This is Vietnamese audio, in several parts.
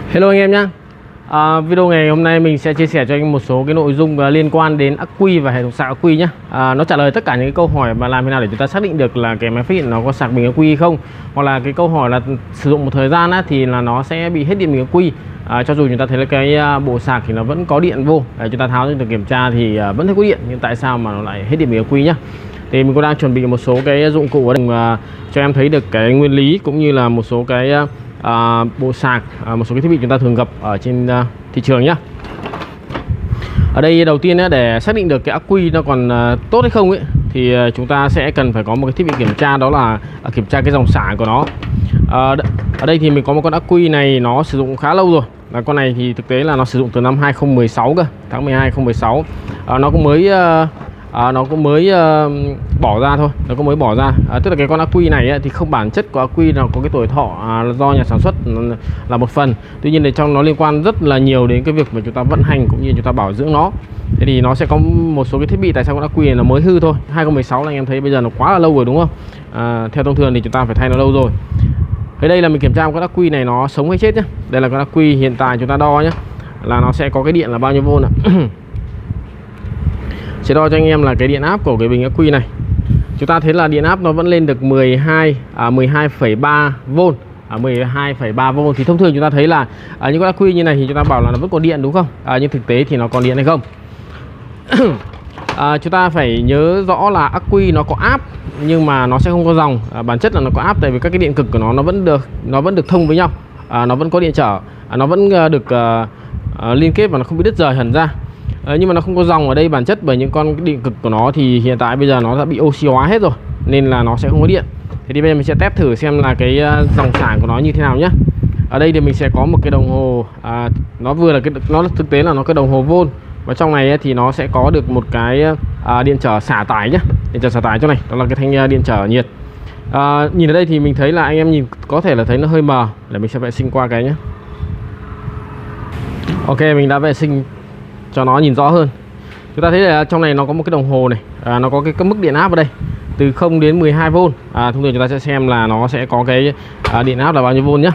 Hello anh em nhé. Video ngày hôm nay mình sẽ chia sẻ cho anh một số cái nội dung liên quan đến ắc quy và hệ thống sạc ắc quy nhé. Nó trả lời tất cả những cái câu hỏi mà làm thế nào để chúng ta xác định được là cái máy phát điện nó có sạc bình ắc quy hay không, hoặc là cái câu hỏi là sử dụng một thời gian thì là nó sẽ bị hết điện bình ắc quy. Cho dù chúng ta thấy là cái bộ sạc thì nó vẫn có điện vô, chúng ta tháo ra kiểm tra thì vẫn thấy có điện, nhưng tại sao mà nó lại hết điện bình ắc quy nhá. Thì mình cũng đang chuẩn bị một số cái dụng cụ ở đây cho em thấy được cái nguyên lý cũng như là một số cái bộ sạc, một số cái thiết bị chúng ta thường gặp ở trên thị trường nhá. Ở đây đầu tiên để xác định được cái ắc quy nó còn tốt hay không ấy, thì chúng ta sẽ cần phải có một cái thiết bị kiểm tra, đó là kiểm tra cái dòng xả của nó. Ở đây thì mình có một con ắc quy này, nó sử dụng khá lâu rồi. Con này thì thực tế là nó sử dụng từ năm 2016 cơ, tháng 12 2016. Nó cũng mới bỏ ra thôi, nó cũng mới bỏ ra. Tức là cái con ắc quy này thì không bản chất của ắc quy nào có cái tuổi thọ do nhà sản xuất là một phần. Tuy nhiên thì trong nó liên quan rất là nhiều đến cái việc mà chúng ta vận hành cũng như chúng ta bảo dưỡng nó. Thế thì nó sẽ có một số cái thiết bị, tại sao con ắc quy này nó mới hư thôi. 2016 là anh em thấy bây giờ nó quá là lâu rồi đúng không? Theo thông thường thì chúng ta phải thay nó lâu rồi. Ở đây là mình kiểm tra con ắc quy này nó sống hay chết nhé. Đây là con ắc quy hiện tại chúng ta đo nhé, là nó sẽ có cái điện là bao nhiêu vôn ạ. Sẽ đo cho anh em là cái điện áp của cái bình ắc quy này. Chúng ta thấy là điện áp nó vẫn lên được 12,3 V. 12,3 V thì thông thường chúng ta thấy là những con ắc quy như này thì chúng ta bảo là nó vẫn còn điện đúng không? Nhưng thực tế thì nó còn điện hay không? Chúng ta phải nhớ rõ là ắc quy nó có áp nhưng mà nó sẽ không có dòng. Bản chất là nó có áp, tại vì các cái điện cực của nó vẫn được thông với nhau. Nó vẫn có điện trở, nó vẫn được liên kết và nó không bị đứt rời hẳn ra. Nhưng mà nó không có dòng ở đây, bản chất bởi những con điện cực của nó thì hiện tại bây giờ nó đã bị oxy hóa hết rồi, nên là nó sẽ không có điện. Thế thì bây giờ mình sẽ test thử xem là cái dòng xả của nó như thế nào nhé. Ở đây thì mình sẽ có một cái đồng hồ, nó vừa là nó thực tế là nó cái đồng hồ vôn, và trong này thì nó sẽ có được một cái điện trở xả tải nhé. Điện trở xả tải chỗ này, đó là cái thanh điện trở nhiệt. Nhìn ở đây thì mình thấy là anh em nhìn có thể là thấy nó hơi mờ, để mình sẽ vệ sinh qua cái nhé. Ok, mình đã vệ sinh cho nó nhìn rõ hơn. Chúng ta thấy là trong này nó có một cái đồng hồ này, nó có cái mức điện áp ở đây từ 0 đến 12 V. Thông thường chúng ta sẽ xem là nó sẽ có cái điện áp là bao nhiêu vôn nhé.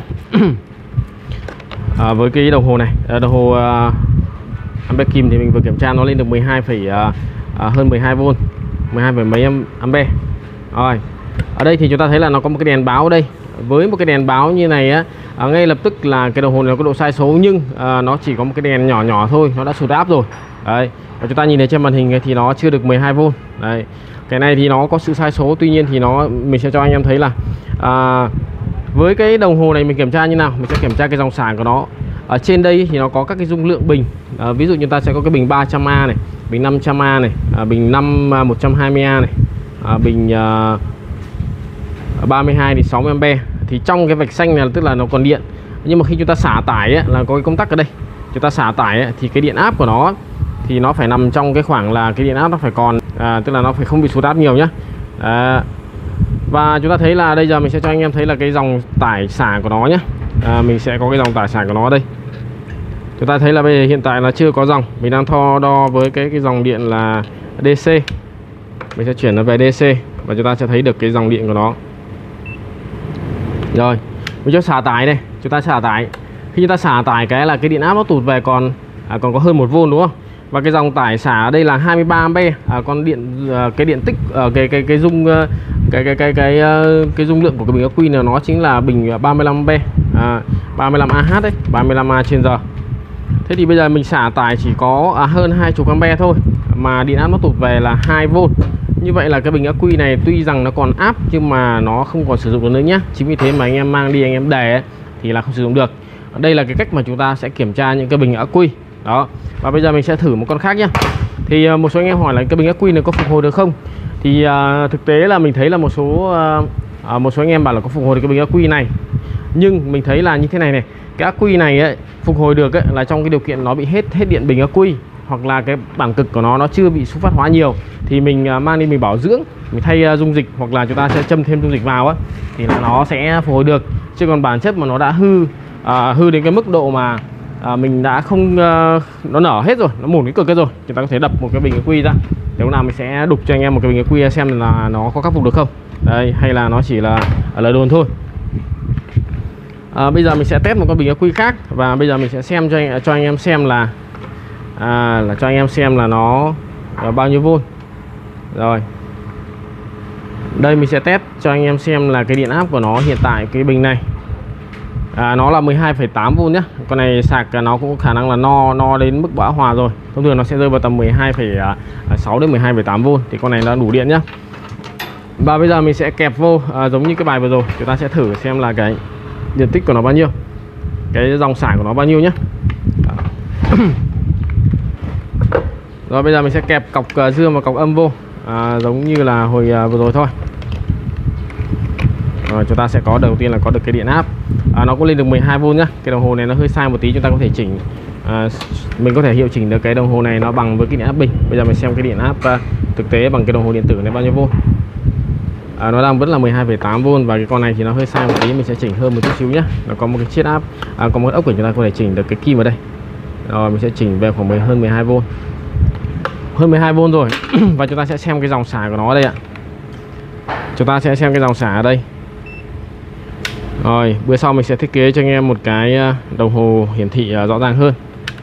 Với cái đồng hồ này, đồng hồ ampe kim thì mình vừa kiểm tra nó lên được hơn 12 V, 12 mấy ampe. Rồi, ở đây thì chúng ta thấy là nó có một cái đèn báo ở đây. Với một cái đèn báo như này ngay lập tức là cái đồng hồ này có độ sai số, nhưng nó chỉ có một cái đèn nhỏ nhỏ thôi, nó đã sụt áp rồi. Đấy, và chúng ta nhìn thấy trên màn hình thì nó chưa được 12 V. Đấy, cái này thì nó có sự sai số, tuy nhiên thì mình sẽ cho anh em thấy là với cái đồng hồ này mình kiểm tra như nào. Mình sẽ kiểm tra cái dòng xả của nó. Ở trên đây thì nó có các cái dung lượng bình. Ví dụ chúng ta sẽ có cái bình 300A này, bình 500A này, bình 120A này, bình 32 thì 60 ampe. Thì trong cái vạch xanh này tức là nó còn điện. Nhưng mà khi chúng ta xả tải là có cái công tắc ở đây. Chúng ta xả tải thì cái điện áp của nó thì nó phải nằm trong cái khoảng là cái điện áp nó phải còn, tức là nó phải không bị sụt áp nhiều nhá. Và chúng ta thấy là bây giờ mình sẽ cho anh em thấy là cái dòng tải xả của nó nhé. Mình sẽ có cái dòng tải xả của nó ở đây. Chúng ta thấy là bây giờ hiện tại là chưa có dòng. Mình đang đo với cái dòng điện là DC. Mình sẽ chuyển nó về DC và chúng ta sẽ thấy được cái dòng điện của nó. Rồi, mình cho xả tải đây, chúng ta xả tải. Khi chúng ta xả tải cái là cái điện áp nó tụt về còn có hơn 1 V đúng không? Và cái dòng tải xả ở đây là 23 ampe. Còn cái điện tích cái dung lượng của cái bình ắc quy này nó chính là bình 35 ampe, 35 Ah đấy, 35 A trên giờ. Thế thì bây giờ mình xả tải chỉ có hơn 20 ampe thôi mà điện áp nó tụt về là 2 V. Như vậy là cái bình ắc quy này tuy rằng nó còn áp nhưng mà nó không còn sử dụng được nữa nhé. Chính vì thế mà anh em mang đi anh em để thì là không sử dụng được. Đây là cái cách mà chúng ta sẽ kiểm tra những cái bình ắc quy. Đó. Và bây giờ mình sẽ thử một con khác nhé. Thì một số anh em hỏi là cái bình ắc quy này có phục hồi được không? Thì thực tế là mình thấy là một số anh em bảo là có phục hồi được cái bình ắc quy này. Nhưng mình thấy là như thế này này, cái ắc quy này phục hồi được là trong cái điều kiện nó bị hết điện bình ắc quy, hoặc là cái bản cực của nó chưa bị xúc phát hóa nhiều, thì mình mang đi mình bảo dưỡng, mình thay dung dịch, hoặc là chúng ta sẽ châm thêm dung dịch vào thì là nó sẽ phục hồi được. Chứ còn bản chất mà nó đã hư đến cái mức độ mà mình đã không nó nở hết rồi, nó mủn cái cực hết rồi, chúng ta có thể đập một cái bình ắc quy ra. Để lúc nào mình sẽ đục cho anh em một cái bình ắc quy xem là nó có khắc phục được không. Đây, hay là nó chỉ là lời đồn thôi. Bây giờ mình sẽ test một con bình ắc quy khác, và bây giờ mình sẽ xem cho anh em xem là cho anh em xem là nó bao nhiêu vôn. Rồi đây mình sẽ test cho anh em xem là cái điện áp của nó hiện tại cái bình này nó là 12,8V nhé. Con này sạc nó cũng khả năng là no đến mức bão hòa rồi. Thông thường nó sẽ rơi vào tầm 12,6 đến 12,8V thì con này nó đủ điện nhá. Và bây giờ mình sẽ kẹp vô giống như cái bài vừa rồi, chúng ta sẽ thử xem là cái điện tích của nó bao nhiêu, cái dòng xả của nó bao nhiêu nhé. Rồi bây giờ mình sẽ kẹp cọc dương và cọc âm vô giống như là hồi vừa rồi thôi. Rồi chúng ta sẽ có đầu tiên là có được cái điện áp, nó cũng lên được 12V nhá. Cái đồng hồ này nó hơi sai một tí, chúng ta có thể chỉnh, mình có thể hiệu chỉnh được cái đồng hồ này nó bằng với cái điện áp bình. Bây giờ mình xem cái điện áp thực tế bằng cái đồng hồ điện tử này bao nhiêu V. Nó đang vẫn là 12,8V, và cái con này thì nó hơi sai một tí, mình sẽ chỉnh hơn một chút xíu nhé. Nó có một cái chiết áp, có một ốc để chúng ta có thể chỉnh được cái kim vào đây. Rồi mình sẽ chỉnh về khoảng hơn 12V, hơn 12V rồi. Và chúng ta sẽ xem cái dòng xả của nó ở đây ạ. Chúng ta sẽ xem cái dòng xả ở đây. Rồi bữa sau mình sẽ thiết kế cho anh em một cái đồng hồ hiển thị rõ ràng hơn.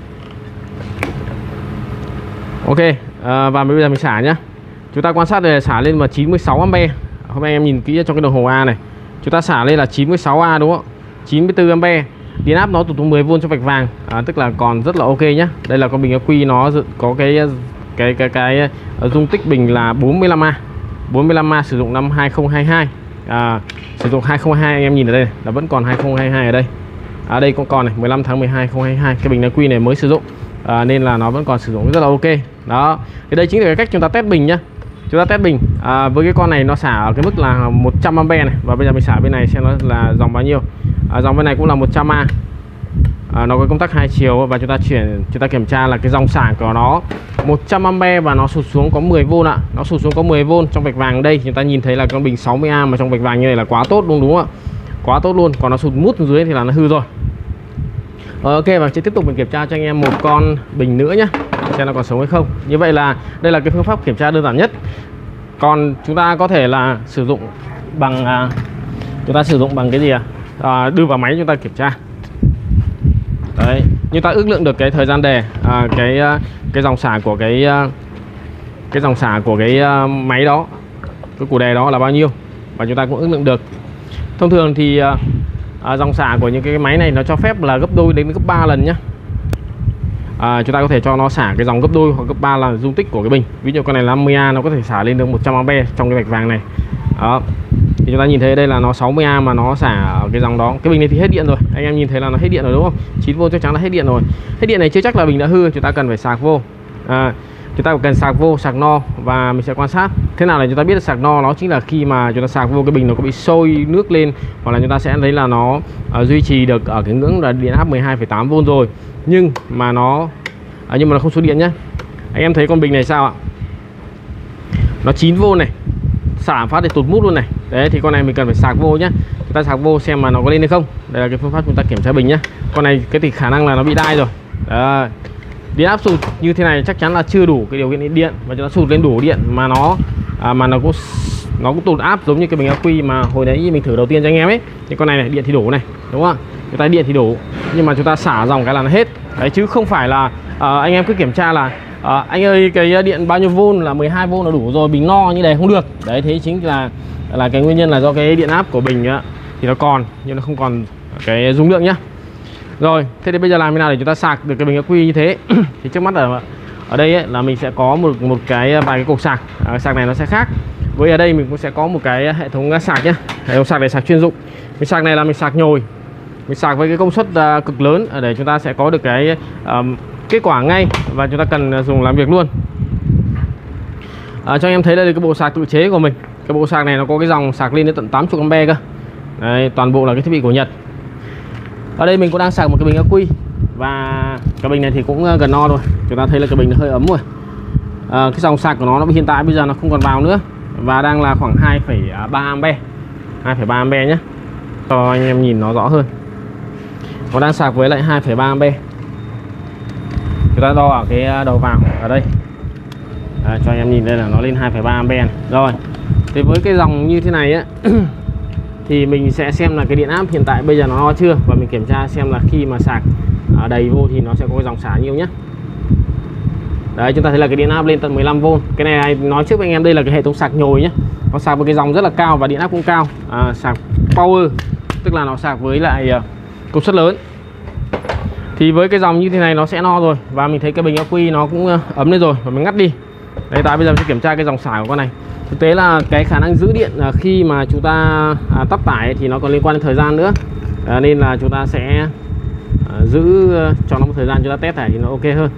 Ok, và bây giờ mình xả nhá. Chúng ta quan sát để xả lên là 96A. Hôm nay anh em nhìn kỹ trong cái đồng hồ A này, chúng ta xả lên là 96A đúng không? 94A. Điện áp nó tụt xuống 10V cho vạch vàng, tức là còn rất là ok nhá. Đây là con bình ắc quy, nó có cái dung tích bình là 45A. 45A sử dụng năm 2022. Sử dụng 2022, anh em nhìn ở đây là vẫn còn 2022 ở đây. Đây cũng còn này, 15 tháng 12 2022. Cái bình ắc quy này mới sử dụng, nên là nó vẫn còn sử dụng rất là ok. Đó, thì đây chính là cái cách chúng ta test bình nhá. Chúng ta test bình với cái con này nó xả ở cái mức là 100A này. Và bây giờ mình xả bên này xem nó là dòng bao nhiêu. Dòng bên này cũng là 100A. Nó có công tắc hai chiều, và chúng ta kiểm tra là cái dòng xả của nó 100A và nó sụt xuống có 10V ạ. Nó sụt xuống có 10V trong vạch vàng đây. Chúng ta nhìn thấy là con bình 60A mà trong vạch vàng như này là quá tốt luôn đúng không ạ? Quá tốt luôn. Còn nó sụt mút xuống dưới thì là nó hư rồi. Ok, và sẽ tiếp tục mình kiểm tra cho anh em một con bình nữa nhé, xem nó còn sống hay không. Như vậy là đây là cái phương pháp kiểm tra đơn giản nhất. Còn chúng ta có thể là sử dụng bằng cái gì đưa vào máy chúng ta kiểm tra. Đấy, chúng ta ước lượng được cái thời gian đề, cái dòng xả của cái máy đó, cái củ đề đó là bao nhiêu, và chúng ta cũng ước lượng được. Thông thường thì dòng xả của những cái máy này nó cho phép là gấp đôi đến gấp 3 lần nhé. Chúng ta có thể cho nó xả cái dòng gấp đôi hoặc gấp 3 là dung tích của cái bình. Ví dụ con này là 50A, nó có thể xả lên được 100A trong cái vạch vàng này. Đó, thì chúng ta nhìn thấy đây là nó 60A mà nó xả ở cái dòng đó. Cái bình này thì hết điện rồi, anh em nhìn thấy là nó hết điện rồi đúng không? 9V chắc chắn là hết điện rồi. Hết điện này chưa chắc là bình đã hư, chúng ta cần phải sạc vô. Chúng ta cần sạc vô, sạc no, và mình sẽ quan sát. Thế nào là chúng ta biết là sạc no? Nó chính là khi mà chúng ta sạc vô cái bình nó có bị sôi nước lên, hoặc là chúng ta sẽ thấy là nó duy trì được ở cái ngưỡng là điện áp 12,8V rồi, nhưng mà nó không số điện nhé. Anh em thấy con bình này sao ạ? Nó 9V này, xả phát để tụt mút luôn này. Đấy, thì con này mình cần phải sạc vô nhé. Chúng ta sạc vô xem mà nó có lên hay không. Đây là cái phương pháp chúng ta kiểm tra bình nhé. Con này cái thì khả năng là nó bị đai rồi. Đấy, điện áp sụt như thế này chắc chắn là chưa đủ cái điều kiện điện, và chúng ta sụt lên đủ điện mà nó cũng tụt áp giống như cái bình ắc quy mà hồi đấy mình thử đầu tiên cho anh em ấy. Thì con này điện thì đủ này, đúng không? Chúng ta điện thì đủ, nhưng mà chúng ta xả dòng cái là nó hết. Đấy, chứ không phải là anh em cứ kiểm tra là anh ơi cái điện bao nhiêu V là 12V là đủ rồi, bình no như này không được. Đấy, thế chính là cái nguyên nhân là do cái điện áp của bình thì nó còn, nhưng nó không còn cái dung lượng nhá. Rồi, thế thì bây giờ làm thế nào để chúng ta sạc được cái bình ắc quy như thế? Thì trước mắt ở đây ấy, là mình sẽ có một vài cái cục sạc. Sạc này nó sẽ khác. Với ở đây mình cũng sẽ có một cái hệ thống sạc nhé. Hệ thống sạc này sạc chuyên dụng. Mình sạc này là mình sạc nhồi. Mình sạc với cái công suất cực lớn để chúng ta sẽ có được cái kết quả ngay, và chúng ta cần dùng làm việc luôn. Cho anh em thấy đây là cái bộ sạc tự chế của mình. Cái bộ sạc này nó có cái dòng sạc lên đến tận 80A cơ. Đấy, toàn bộ là cái thiết bị của Nhật. Ở đây mình cũng đang sạc một cái bình ắc quy, và cái bình này thì cũng gần no rồi. Chúng ta thấy là cái bình nó hơi ấm rồi. Cái dòng sạc của nó hiện tại bây giờ nó không còn vào nữa, và đang là khoảng 2,3A. 2,3A nhé, cho anh em nhìn nó rõ hơn. Nó đang sạc với lại 2,3A. Chúng ta đo ở cái đầu vào ở đây. Cho anh em nhìn đây là nó lên 2,3A. Rồi, thì với cái dòng như thế này á thì mình sẽ xem là cái điện áp hiện tại bây giờ nó no chưa, và mình kiểm tra xem là khi mà sạc đầy vô thì nó sẽ có cái dòng xả nhiêu nhé. Đấy, chúng ta thấy là cái điện áp lên tận 15V. Cái này nói trước với anh em, đây là cái hệ thống sạc nhồi nhé, nó sạc với cái dòng rất là cao và điện áp cũng cao, sạc power, tức là nó sạc với lại công suất lớn. Thì với cái dòng như thế này nó sẽ no rồi, và mình thấy cái bình ắc quy nó cũng ấm lên rồi, và mình ngắt đi. Đấy, tại bây giờ mình sẽ kiểm tra cái dòng xả của con này. Thực tế là cái khả năng giữ điện khi mà chúng ta tắt tải thì nó còn liên quan đến thời gian nữa, nên là chúng ta sẽ giữ cho nó một thời gian chúng ta test tải thì nó ok hơn.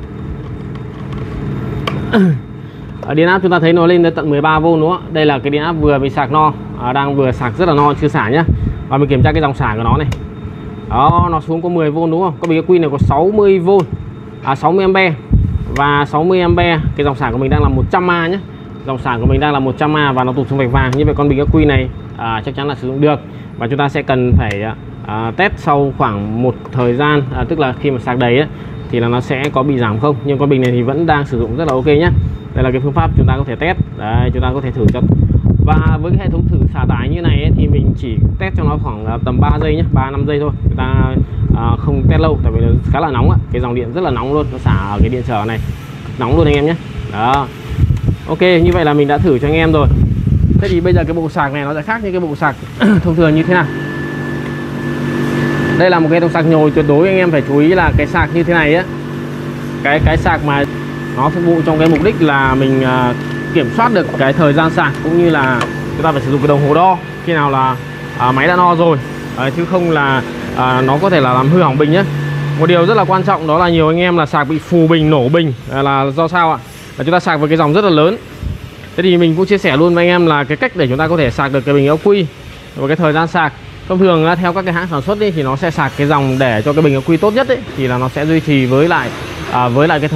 Điện áp chúng ta thấy nó lên đến tận 13V nữa. Đây là cái điện áp vừa mình sạc no, đang vừa sạc rất là no chưa xả nhá. Và mình kiểm tra cái dòng xả của nó này. Đó, nó xuống có 10V đúng không? Có bình ắc quy này có 60V, 60A và 60A. Cái dòng xả của mình đang là 100A nhé. Dòng xả của mình đang là 100A và nó tụt xuống vạch vàng. Như vậy con bình ắc quy này chắc chắn là sử dụng được. Và chúng ta sẽ cần phải test sau khoảng một thời gian, tức là khi mà sạc đầy ấy, thì là nó sẽ có bị giảm không. Nhưng con bình này thì vẫn đang sử dụng rất là ok nhé. Đây là cái phương pháp chúng ta có thể test. Đấy, chúng ta có thể thử cho. Và với cái hệ thống thử xả tải như này ấy, thì mình chỉ test cho nó khoảng tầm 3 giây nhé, 3-5 giây thôi. Chúng ta không test lâu, tại vì nó khá là nóng. Cái dòng điện rất là nóng luôn, nó xả ở cái điện trở này nóng luôn anh em nhé. Đó, ok, như vậy là mình đã thử cho anh em rồi. Thế thì bây giờ cái bộ sạc này nó sẽ khác như cái bộ sạc thông thường như thế nào. Đây là một cái hệ thống sạc nhồi, tuyệt đối anh em phải chú ý là cái sạc như thế này á, cái sạc mà nó phục vụ trong cái mục đích là mình kiểm soát được cái thời gian sạc, cũng như là chúng ta phải sử dụng cái đồng hồ đo khi nào là máy đã no rồi, chứ không là nó có thể là làm hư hỏng bình nhé. Một điều rất là quan trọng đó là nhiều anh em là sạc bị phù bình, nổ bình, là do sao ạ? Là chúng ta sạc với cái dòng rất là lớn. Thế thì mình cũng chia sẻ luôn với anh em là cái cách để chúng ta có thể sạc được cái bình ắc quy và cái thời gian sạc. Thông thường theo các cái hãng sản xuất thì nó sẽ sạc cái dòng để cho cái bình ắc quy tốt nhất ấy, thì là nó sẽ duy trì với lại cái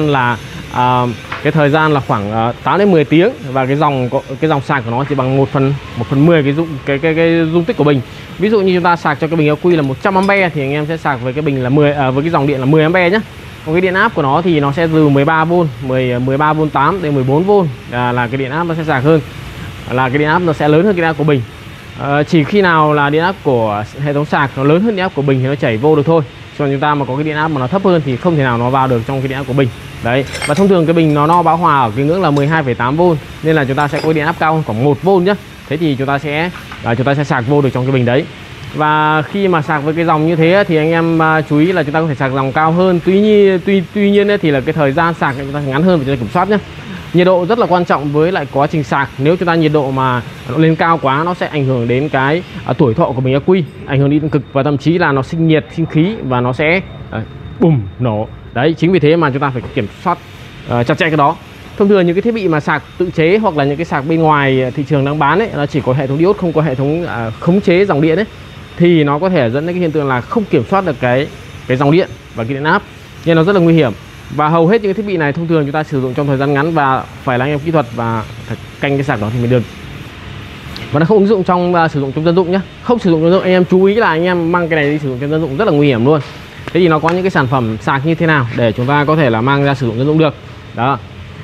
thời gian là khoảng 8 đến 10 tiếng, và cái dòng sạc của nó chỉ bằng 1/10 cái dung tích của bình. Ví dụ như chúng ta sạc cho cái bình ắc quy là 100A thì anh em sẽ sạc với cái bình là với cái dòng điện là 10A nhé. Còn cái điện áp của nó thì nó sẽ từ 13V, 13V8 đến 14V là cái điện áp nó sẽ sạc hơn, là cái điện áp nó sẽ lớn hơn cái điện áp của bình. Chỉ khi nào là điện áp của hệ thống sạc nó lớn hơn điện áp của bình thì nó chảy vô được thôi. Còn chúng ta mà có cái điện áp mà nó thấp hơn thì không thể nào nó vào được trong cái điện áp của bình. Đấy. Và thông thường cái bình nó bão hòa ở cái ngưỡng là 12,8V, nên là chúng ta sẽ có điện áp cao hơn khoảng 1V nhé. Thế thì chúng ta sẽ sạc vô được trong cái bình đấy. Và khi mà sạc với cái dòng như thế thì anh em chú ý là chúng ta có thể sạc dòng cao hơn. Tuy nhiên thì là cái thời gian sạc chúng ta ngắn hơn để chúng ta kiểm soát nhé. Nhiệt độ rất là quan trọng với lại quá trình sạc. Nếu chúng ta nhiệt độ mà nó lên cao quá, nó sẽ ảnh hưởng đến cái tuổi thọ của bình ắc quy, ảnh hưởng đến điện cực, và thậm chí là nó sinh nhiệt, sinh khí và nó sẽ bùm nổ. Đấy, chính vì thế mà chúng ta phải kiểm soát chặt chẽ cái đó. Thông thường những cái thiết bị mà sạc tự chế hoặc là những cái sạc bên ngoài thị trường đang bán ấy, nó chỉ có hệ thống diode, không có hệ thống khống chế dòng điện ấy, thì nó có thể dẫn đến cái hiện tượng là không kiểm soát được cái dòng điện và cái điện áp, nên nó rất là nguy hiểm. Và hầu hết những cái thiết bị này thông thường chúng ta sử dụng trong thời gian ngắn, và phải là anh em kỹ thuật và phải canh cái sạc đó thì mới được. Và nó không ứng dụng sử dụng trong dân dụng nhé. Không sử dụng dân dụng, anh em chú ý là anh em mang cái này đi sử dụng trong dân dụng rất là nguy hiểm luôn. Thế thì nó có những cái sản phẩm sạc như thế nào để chúng ta có thể là mang ra sử dụng dân dụng được. Đó.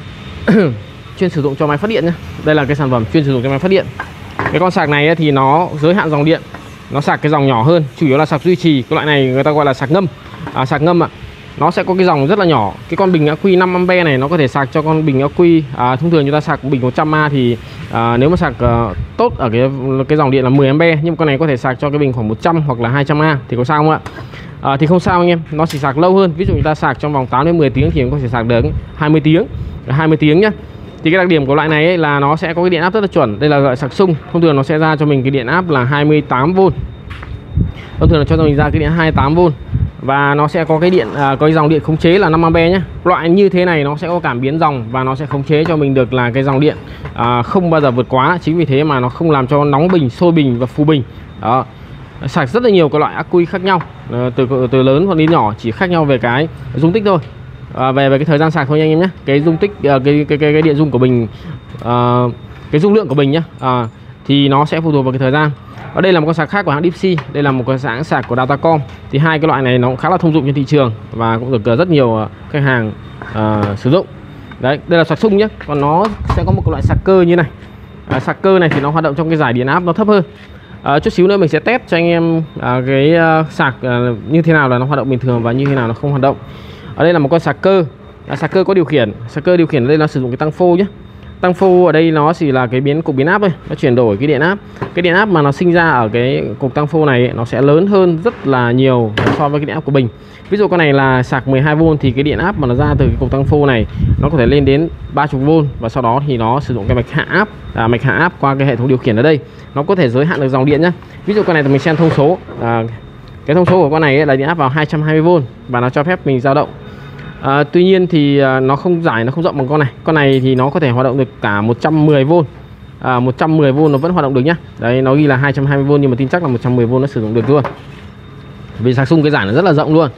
Chuyên sử dụng cho máy phát điện nhé. Đây là cái sản phẩm chuyên sử dụng cho máy phát điện. Cái con sạc này thì nó giới hạn dòng điện, nó sạc cái dòng nhỏ hơn, chủ yếu là sạc duy trì. Cái loại này người ta gọi là sạc ngâm. Sạc ngâm nó sẽ có cái dòng rất là nhỏ. Cái con bình ắc quy 5A này nó có thể sạc cho con bình ắc quy thông thường chúng ta sạc bình 100A thì nếu mà sạc tốt ở cái dòng điện là 10A, nhưng con này có thể sạc cho cái bình khoảng 100 hoặc là 200A thì có sao không ạ? Thì không sao anh em, nó chỉ sạc lâu hơn. Ví dụ chúng ta sạc trong vòng 8 đến 10 tiếng thì nó có thể sạc được 20 tiếng nhá. Thì cái đặc điểm của loại này là nó sẽ có cái điện áp rất là chuẩn. Đây là loại sạc sung, thông thường nó sẽ ra cho mình cái điện áp là 28V. Thông thường là cho mình ra cái điện 28V. Và nó sẽ có cái dòng điện khống chế là 5A nhé. Loại như thế này nó sẽ có cảm biến dòng và nó sẽ khống chế cho mình được là cái dòng điện không bao giờ vượt quá. Chính vì thế mà nó không làm cho nóng bình, sôi bình và phù bình. Đó. Sạc rất là nhiều cái loại ắc quy khác nhau, từ lớn hoặc đến nhỏ, chỉ khác nhau về cái dung tích thôi. Về cái thời gian sạc thôi anh em nhé. Cái dung tích cái điện dung của bình, cái dung lượng của bình nhé, thì nó sẽ phụ thuộc vào cái thời gian. Ở đây là một con sạc khác của hãng Dipsy, đây là một cái hãng sạc của Datacom. Thì hai cái loại này nó cũng khá là thông dụng trên thị trường và cũng được rất nhiều khách hàng sử dụng. Đấy, đây là sạc sung nhé. Còn nó sẽ có một cái loại sạc cơ như này. Sạc cơ này thì nó hoạt động trong cái giải điện áp nó thấp hơn. Chút xíu nữa mình sẽ test cho anh em cái sạc như thế nào là nó hoạt động bình thường và như thế nào nó không hoạt động. Ở đây là một con sạc cơ, sạc cơ có điều khiển. Sạc cơ điều khiển ở đây là sử dụng cái tăng phô nhé. Tăng phô ở đây nó chỉ là cái cục biến áp thôi, nó chuyển đổi cái điện áp. Cái điện áp mà nó sinh ra ở cái cục tăng phô này ấy, nó sẽ lớn hơn rất là nhiều so với cái điện áp của bình. Ví dụ con này là sạc 12V thì cái điện áp mà nó ra từ cái cục tăng phô này nó có thể lên đến 30V, và sau đó thì nó sử dụng cái mạch hạ áp qua cái hệ thống điều khiển ở đây. Nó có thể giới hạn được dòng điện nhá. Ví dụ con này thì mình xem thông số. Cái thông số của con này ấy là điện áp vào 220V và nó cho phép mình dao động. Tuy nhiên thì nó không rộng bằng con này. Con này thì nó có thể hoạt động được cả 110V. 110V nó vẫn hoạt động được nhá. Đấy, nó ghi là 220V nhưng mà tin chắc là 110V nó sử dụng được luôn. Vì sạc xung cái giải nó rất là rộng luôn.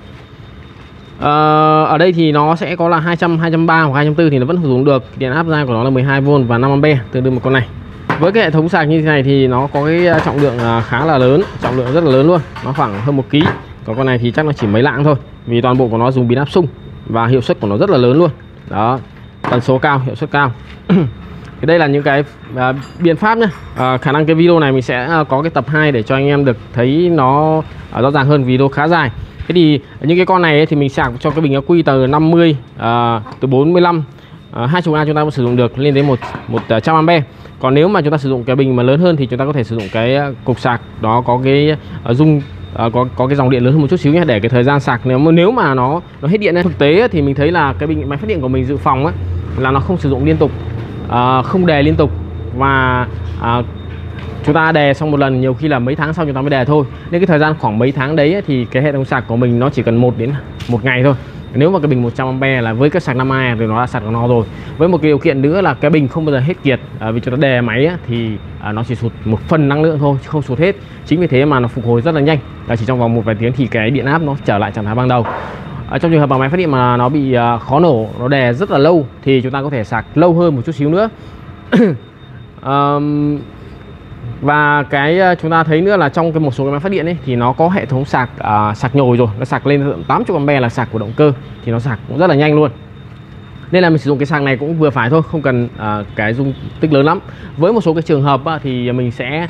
Ở đây thì nó sẽ có là 200, 230 hoặc 240 thì nó vẫn sử dụng được. Điện áp ra của nó là 12V và 5A, tương đương một con này. Với cái hệ thống sạc như thế này thì nó có cái trọng lượng khá là lớn, trọng lượng rất là lớn luôn. Nó khoảng hơn 1 kg. Còn con này thì chắc nó chỉ mấy lạng thôi. Vì toàn bộ của nó dùng pin áp xung và hiệu suất của nó rất là lớn luôn. Đó, tần số cao, hiệu suất cao. Thì đây là những cái biện pháp nhé. Khả năng cái video này mình sẽ có cái tập 2 để cho anh em được thấy nó rõ ràng hơn, video khá dài. Thế thì những cái con này ấy, thì mình sạc cho cái bình ắc quy từ 50, từ 45, 20A chúng ta có sử dụng được lên đến 100A. Còn nếu mà chúng ta sử dụng cái bình mà lớn hơn thì chúng ta có thể sử dụng cái cục sạc đó có cái có cái dòng điện lớn hơn một chút xíu nhé, để cái thời gian sạc nếu mà nó hết điện ấy. Thực tế thì mình thấy là cái máy phát điện của mình dự phòng ấy, là nó không sử dụng liên tục, không đè liên tục, và chúng ta đè xong một lần nhiều khi là mấy tháng sau chúng ta mới đè thôi. Nên cái thời gian khoảng mấy tháng đấy ấy, thì cái hệ thống sạc của mình nó chỉ cần 1 đến 1 ngày thôi. Nếu mà cái bình 100A là với cái sạc 5A thì nó đã sạc của nó rồi. Với một cái điều kiện nữa là cái bình không bao giờ hết kiệt, vì chúng ta đè máy ấy, thì nó chỉ sụt một phần năng lượng thôi chứ không sụt hết. Chính vì thế mà nó phục hồi rất là nhanh, chỉ trong vòng một vài tiếng thì cái điện áp nó trở lại trạng thái ban đầu. Trong trường hợp mà máy phát điện mà nó bị khó nổ, nó đè rất là lâu thì chúng ta có thể sạc lâu hơn một chút xíu nữa. Và cái chúng ta thấy nữa là trong một số cái máy phát điện ấy thì nó có hệ thống sạc sạc nhồi rồi, nó sạc lên 80A là sạc của động cơ, thì nó sạc cũng rất là nhanh luôn. Nên là mình sử dụng cái sạc này cũng vừa phải thôi, không cần cái dung tích lớn lắm. Với một số cái trường hợp thì mình sẽ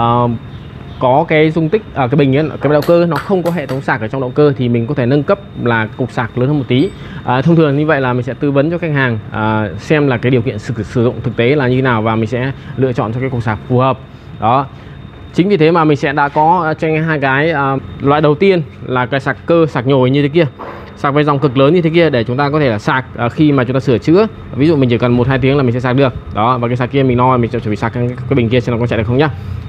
có cái dung tích ở cái bình ấy, cái động cơ nó không có hệ thống sạc ở trong động cơ thì mình có thể nâng cấp là cục sạc lớn hơn một tí. Thông thường như vậy là mình sẽ tư vấn cho khách hàng xem là cái điều kiện sử dụng thực tế là như thế nào và mình sẽ lựa chọn cho cái cục sạc phù hợp. Đó. Chính vì thế mà mình sẽ đã có cho anh hai cái loại đầu tiên là cái sạc cơ, sạc nhồi như thế kia, sạc với dòng cực lớn như thế kia, để chúng ta có thể là sạc khi mà chúng ta sửa chữa. Ví dụ mình chỉ cần 1-2 tiếng là mình sẽ sạc được. Đó, và cái sạc kia mình nói mình sẽ chuẩn bị sạc cái bình kia xem nó có chạy được không nhá.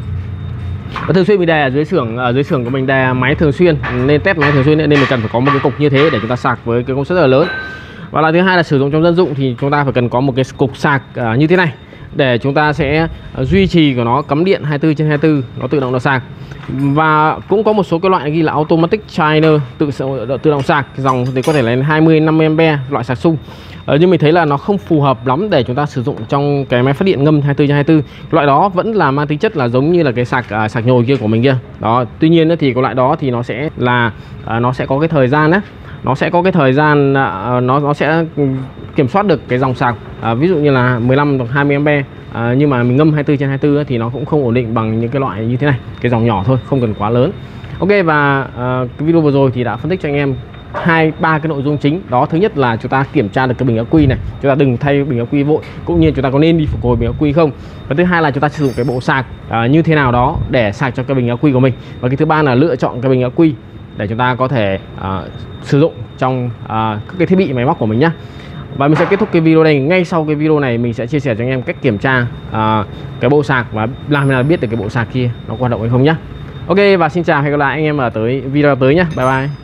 Và thường xuyên mình đè ở dưới xưởng của mình đè máy thường xuyên, nên test máy thường xuyên nên mình cần phải có một cái cục như thế để chúng ta sạc với cái công suất rất là lớn. Và là thứ hai là sử dụng trong dân dụng thì chúng ta phải cần có một cái cục sạc như thế này để chúng ta sẽ duy trì của nó cắm điện 24/24, nó tự động nó sạc. Và cũng có một số cái loại ghi là automatic charger, tự động sạc, dòng thì có thể là 20-50A loại sạc xung. Nhưng mình thấy là nó không phù hợp lắm để chúng ta sử dụng trong cái máy phát điện ngâm 24/24. Loại đó vẫn là mang tính chất là giống như là cái sạc nhồi kia của mình kia. Đó, tuy nhiên thì cái loại đó thì nó sẽ là nó sẽ có cái thời gian đấy. Nó sẽ có cái thời gian nó sẽ kiểm soát được cái dòng sạc, ví dụ như là 15 hoặc 20A, nhưng mà mình ngâm 24/24 thì nó cũng không ổn định bằng những cái loại như thế này, cái dòng nhỏ thôi, không cần quá lớn. Ok, và cái video vừa rồi thì đã phân tích cho anh em 2-3 cái nội dung chính. Đó, thứ nhất là chúng ta kiểm tra được cái bình ắc quy này, chúng ta đừng thay bình ắc quy vội, cũng như chúng ta có nên đi phục hồi bình ắc quy không. Và thứ hai là chúng ta sử dụng cái bộ sạc như thế nào đó để sạc cho cái bình ắc quy của mình. Và cái thứ ba là lựa chọn cái bình ắc quy để chúng ta có thể sử dụng trong các cái thiết bị máy móc của mình nhé. Và mình sẽ kết thúc cái video này. Ngay sau cái video này mình sẽ chia sẻ cho anh em cách kiểm tra cái bộ sạc và làm thế nào biết được cái bộ sạc kia nó hoạt động hay không nhé. Ok, và xin chào, hẹn gặp lại anh em ở video tới nhé. Bye bye.